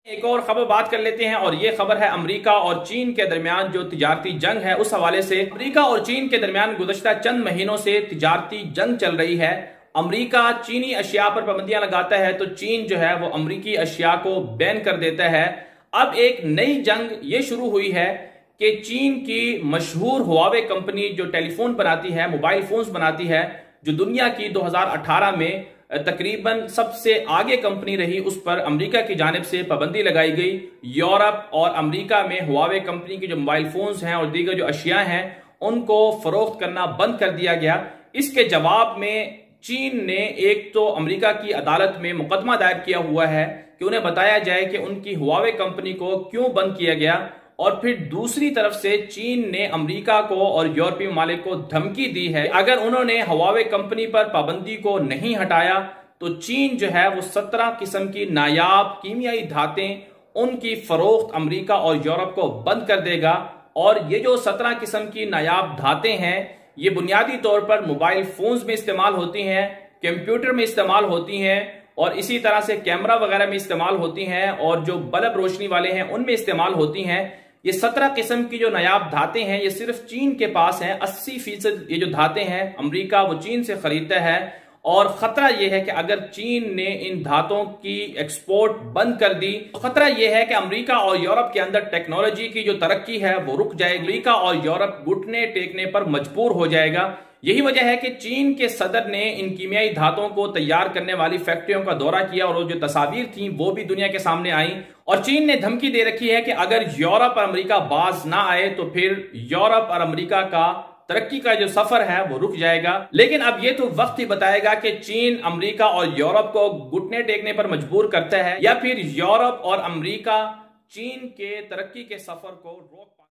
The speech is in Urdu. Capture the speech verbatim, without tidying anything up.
ایک اور خبر بات کر لیتے ہیں اور یہ خبر ہے امریکہ اور چین کے درمیان جو تجارتی جنگ ہے اس حوالے سے۔ امریکہ اور چین کے درمیان گزشتہ چند مہینوں سے تجارتی جنگ چل رہی ہے۔ امریکہ چینی اشیاء پر پابندیاں لگاتا ہے تو چین جو ہے وہ امریکی اشیاء کو بین کر دیتا ہے۔ اب ایک نئی جنگ یہ شروع ہوئی ہے کہ چین کی مشہور ہواوے کمپنی جو ٹیلی فون بناتی ہے، موبائل فونز بناتی ہے، جو دنیا کی دو ہزار اٹھارہ میں تقریباً سب سے آگے کمپنی رہی، اس پر امریکہ کی جانب سے پابندی لگائی گئی۔ یورپ اور امریکہ میں ہواوے کمپنی کی جو موبائل فونز ہیں اور دیگر جو اشیاء ہیں ان کو فروخت کرنا بند کر دیا گیا۔ اس کے جواب میں چین نے ایک تو امریکہ کی عدالت میں مقدمہ دائر کیا ہوا ہے کہ انہیں بتایا جائے کہ ان کی ہواوے کمپنی کو کیوں بند کیا گیا، اور پھر دوسری طرف سے چین نے امریکہ کو اور یورپی ممالک کو دھمکی دی ہے اگر انہوں نے ہواوے کمپنی پر پابندی کو نہیں ہٹایا تو چین جو ہے وہ سترہ قسم کی نایاب کیمیائی دھاتیں ان کی فروخت امریکہ اور یورپ کو بند کر دے گا۔ اور یہ جو سترہ قسم کی نایاب دھاتیں ہیں یہ بنیادی طور پر موبائل فونز میں استعمال ہوتی ہیں، کمپیوٹر میں استعمال ہوتی ہیں، اور اسی طرح سے کیمرہ وغیرہ میں استعمال ہوتی ہیں، اور جو بلب روشنی والے ہیں ان میں استعمال ہوتی ہیں۔ یہ سترہ قسم کی جو نایاب دھاتیں ہیں یہ صرف چین کے پاس ہیں۔ اسی فیصد یہ جو دھاتیں ہیں امریکہ وہ چین سے خریدتا ہے، اور خطرہ یہ ہے کہ اگر چین نے ان دھاتوں کی ایکسپورٹ بند کر دی تو خطرہ یہ ہے کہ امریکہ اور یورپ کے اندر ٹیکنالوجی کی جو ترقی ہے وہ رک جائے گی۔ امریکہ اور یورپ گھٹنے ٹیکنے پر مجبور ہو جائے گا۔ یہی وجہ ہے کہ چین کے صدر نے ان کیمیائی دھاتوں کو تیار کرنے والی فیکٹریوں کا دورہ کیا، اور وہ جو تصاویر تھیں وہ بھی دنیا کے سامنے آئیں، اور چین نے دھمکی دے رکھی ہے کہ اگر یورپ اور امریکہ باز نہ آئے تو پھر یورپ اور امریکہ کا ترقی کا جو سفر ہے وہ رک جائے گا۔ لیکن اب یہ تو وقت ہی بتائے گا کہ چین امریکہ اور یورپ کو گھٹنے ٹیکنے پر مجبور کرتا ہے یا پھر یورپ اور امریکہ چین کے ترقی کے سفر کو روک